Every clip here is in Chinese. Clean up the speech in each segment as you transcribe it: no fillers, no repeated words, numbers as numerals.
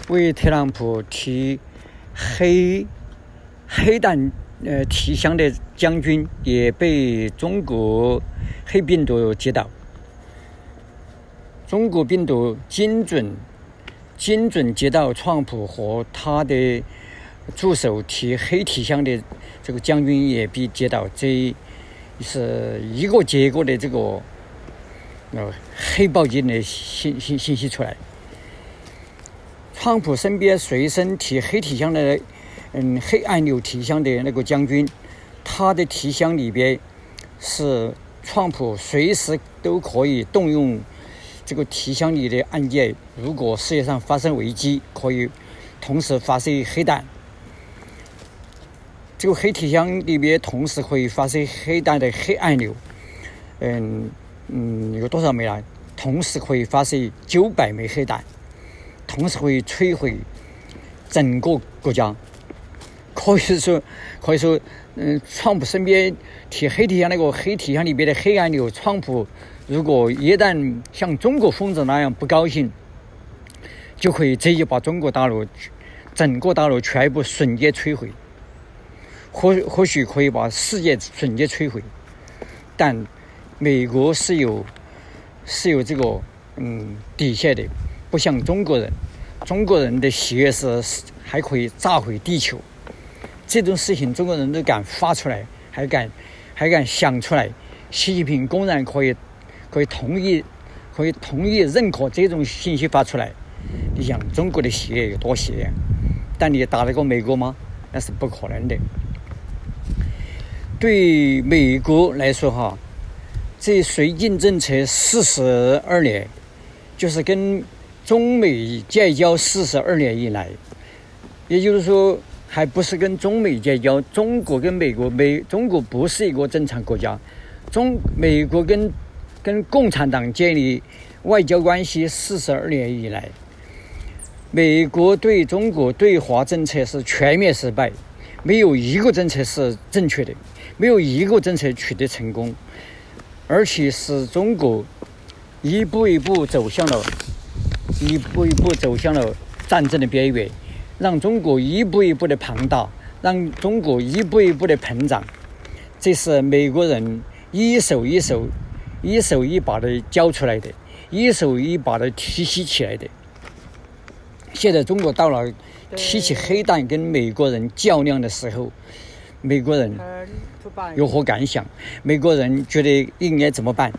为特朗普提黑弹提箱的将军也被中国黑病毒击倒。中国病毒精准击倒川普和他的助手提黑提箱的这个将军也被击倒，这是一个结果的这个黑报警的信息出来。川普身边随身提黑提箱的黑按钮提箱的那个将军，他的提箱里边是川普随时都可以动用这个提箱里的按键，如果世界上发生危机，可以同时发射黑弹。这个黑提箱里边同时可以发射黑弹的黑按钮，有多少枚呢？同时可以发射900枚黑弹，同时会摧毁整个国家。可以说，川普身边提黑提箱那个黑提箱里边的黑按钮，川普如果一旦像中国疯子那样不高兴，就可以直接把整个大陆全部瞬间摧毁，或许可以把世界瞬间摧毁。但美国是有这个底线的，不像中国人的喜悦是还可以炸毁地球。这种事情中国人都敢发出来，还敢想出来。习近平公然可以同意认可这种信息发出来，你想中国的喜悦有多喜悦？但你打得过美国吗？那是不可能的。对美国来说这绥靖政策42年，就是跟中美建交42年以来，也就是说还不是跟中美建交，中国跟美国中国不是一个正常国家，美国跟共产党建立外交关系42年以来，美国对中国对华政策是全面失败，没有一个政策是正确的，没有一个政策取得成功，而且使中国一步一步走向了战争的边缘，让中国一步一步的庞大，让中国一步一步的膨胀。这是美国人一手一把的教出来的，一手一把的提携起来的。现在中国到了提起黑弹跟美国人较量的时候，美国人有何感想？美国人觉得应该怎么办？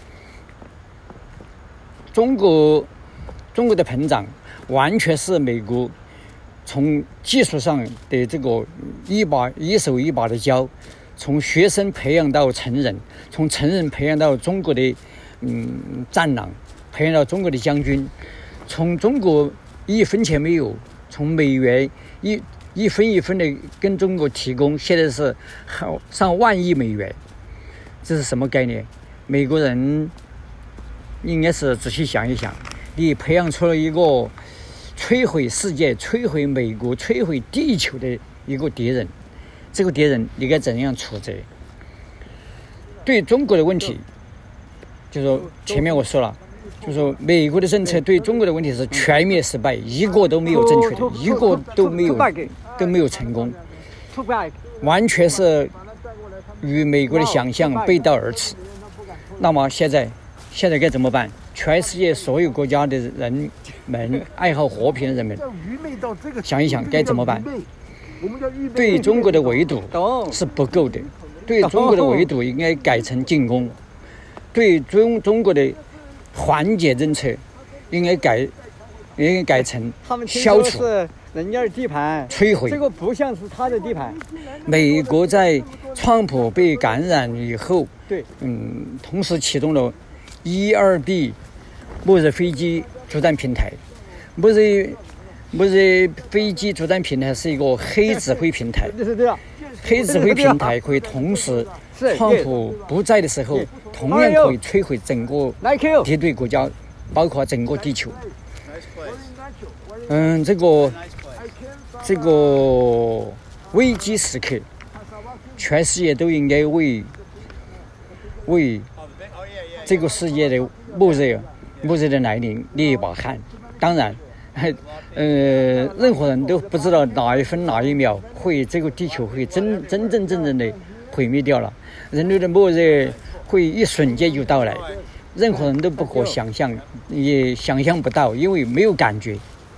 中国的膨胀完全是美国从技术上的这个一手一把的教，从学生培养到成人，从成人培养到中国的战狼，培养到中国的将军，从中国1分钱没有，从美元一分的跟中国提供，现在是上万亿美元，这是什么概念？美国人应该是仔细想一想，你培养出了一个摧毁世界、摧毁美国、摧毁地球的一个敌人，这个敌人你该怎样处置？对中国的问题，就是说前面我说了，就是说美国的政策对中国的问题是全面失败，一个都没有正确的，一个都没有成功，完全是与美国的想象背道而驰。那么现在该怎么办？全世界所有国家的人们，爱好和平的人们，想一想该怎么办？对中国的围堵是不够的，对中国的围堵应该改成进攻，对中国的缓解政策应该改成消除。 人家的地盘摧毁， 这个不像是他的地盘。 美国在川普被感染以后， 对， 同时启动了1、2B末日飞机作战平台。末日飞机作战平台是一个黑指挥平台，黑指挥平台可以同时川普不在的时候，同样可以摧毁整个敌对国家，包括整个地球。这个危机时刻，全世界都应该为这个世界的末日的来临捏一把汗。当然， 任何人都不知道哪一分哪一秒这个地球会真正的毁灭掉了，人类的末日会一瞬间就到来，任何人都不可想象，也想象不到，因为没有感觉。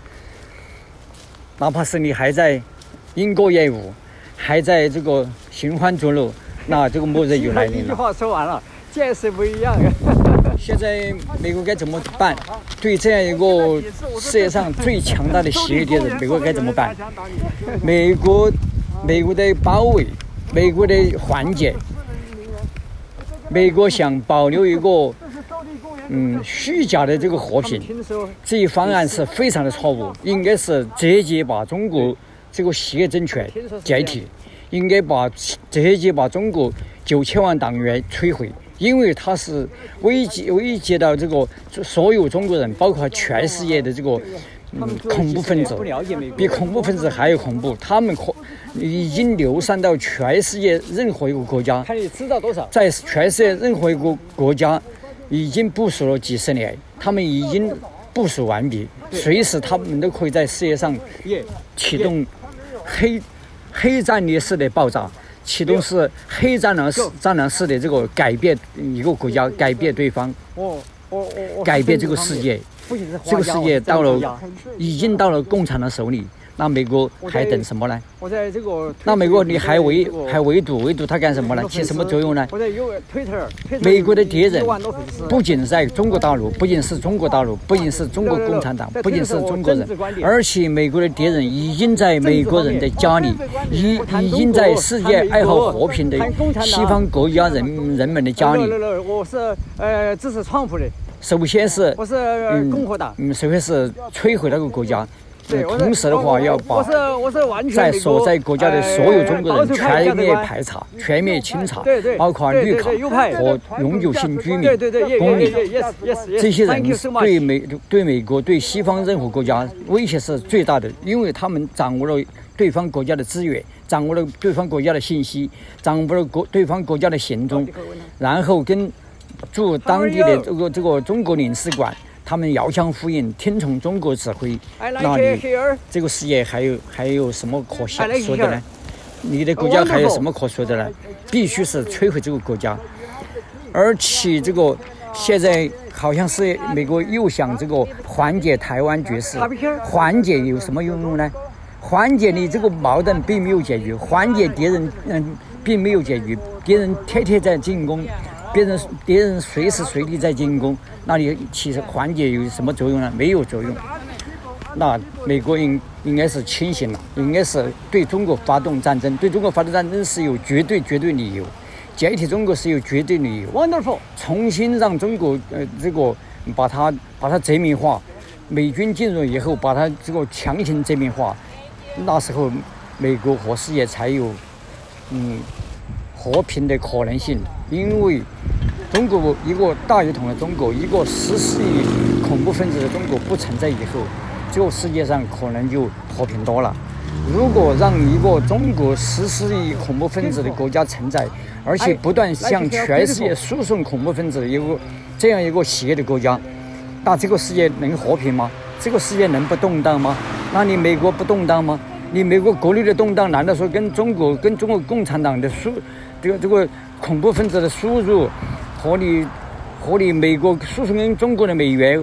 哪怕是你还在莺歌燕舞，还在这个寻欢作乐，那这个末日就来临了。 一句话说完了，见识不一样。 现在美国该怎么办？对这样一个世界上最强大的邪恶敌人，美国该怎么办？美国的包围，美国的缓解，美国想保留一个虚假的这个和平，这一方案是非常的错误，应该是直接把中国这个邪恶政权解体，应该直接把中国9000万党员摧毁，因为它是危及到这个所有中国人，包括全世界的这个恐怖分子，比恐怖分子还要恐怖，他们已经流散到全世界任何一个国家， 看你知道多少， 在全世界任何一个国家已经部署了几十年，他们已经部署完毕，随时他们都可以在世界上启动黑战略式的爆炸，启动是黑战狼式的这个改变一个国家，改变对方，改变这个世界。这个世界已经到了共产党手里，那美国还等什么呢？那美国你还围堵他干什么呢？起什么作用呢？美国的敌人不仅是在中国大陆，不仅是中国大陆，不仅是中国共产党，不仅是中国人，而且美国的敌人已经在美国人的家里，已经在世界爱好和平的西方国家人们的家里。 我是支持川普的。 首先是我是共和党， 首先是摧毁那个国家，同时的话要把在所在国家的所有中国人全面排查、全面清查，包括绿卡和永久性居民、公民，这些人对美国、对西方任何国家威胁是最大的，因为他们掌握了对方国家的资源，掌握了对方国家的信息，掌握了对方国家的行踪，然后跟驻当地的这个中国领事馆，他们遥相呼应，听从中国指挥。那你这个世界还有什么可说的呢？你的国家还有什么可说的呢？必须是摧毁这个国家。而且这个现在好像是美国又想这个缓解台湾局势，缓解有什么用呢？缓解你这个矛盾并没有解决，缓解敌人并没有解决，敌人天天在进攻。敌人随时随地在进攻，那你其实缓解有什么作用呢？没有作用。那美国应该是清醒了，应该是对中国发动战争。对中国发动战争是有绝对理由，解体中国是有绝对理由。 Wonderful， 重新让中国这个把它殖民化，美军进入以后把它这个强行殖民化，那时候美国和世界才有和平的可能性。因为中国一个大一统的中国，一个14亿恐怖分子的中国不存在以后，这个世界上可能就和平多了。如果让一个中国14亿恐怖分子的国家存在，而且不断向全世界输送恐怖分子的这样一个邪恶的国家，那这个世界能和平吗？这个世界能不动荡吗？那你美国不动荡吗？你美国国内的动荡，难道说跟中国共产党的这个恐怖分子的输入和你美国输送给中国的美元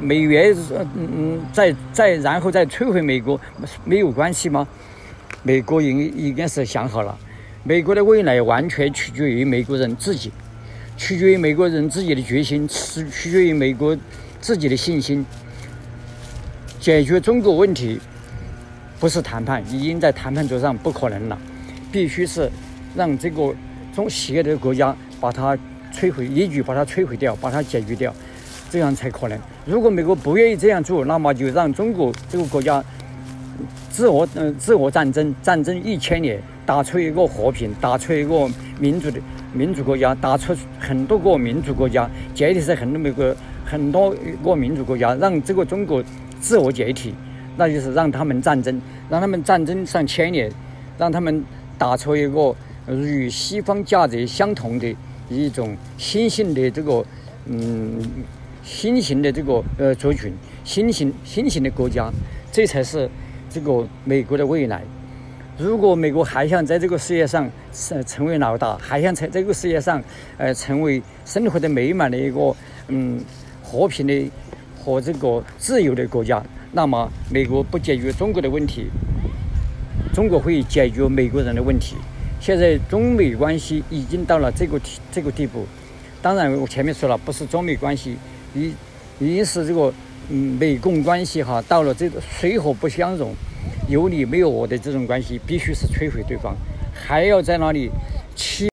然后再摧毁美国没有关系吗？美国应该是想好了，美国的未来完全取决于美国人自己，取决于美国人自己的决心，取决于美国自己的信心。解决中国问题不是谈判，已经在谈判桌上不可能了，必须是让这个邪恶的国家把它摧毁，一举把它摧毁掉，把它解决掉，这样才可能。如果美国不愿意这样做，那么就让中国这个国家自我战争1000年，打出一个和平，打出一个民主国家，打出很多个民主国家，解体是很多个民主国家，让这个中国自我解体，那就是让他们战争上1000年，让他们打出一个与西方价值相同的一种新型的这个族群， 新型的国家，这才是这个美国的未来。如果美国还想在这个世界上成为老大，还想在这个世界上成为生活的美满的一个和平的和这个自由的国家，那么美国不解决中国的问题，中国会解决美国人的问题。现在中美关系已经到了这个地步。当然我前面说了，不是中美关系已经是这个美共关系到了这个水火不相容，有你没有我的这种关系，必须是摧毁对方，还要在那里